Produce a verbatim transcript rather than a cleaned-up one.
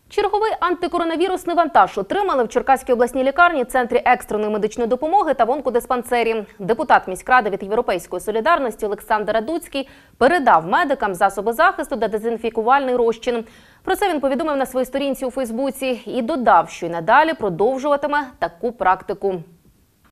Черговий антикоронавірусний вантаж отримали в Черкаській обласній лікарні, центрі екстреної медичної допомоги та в онкодиспансері. Депутат міськради від «Європейської солідарності» Олександр Радуцький передав медикам засоби захисту та дезінфікувальний розчин. Про це він повідомив на своїй сторінці у Фейсбуці і додав, що й надалі продовжуватиме таку практику.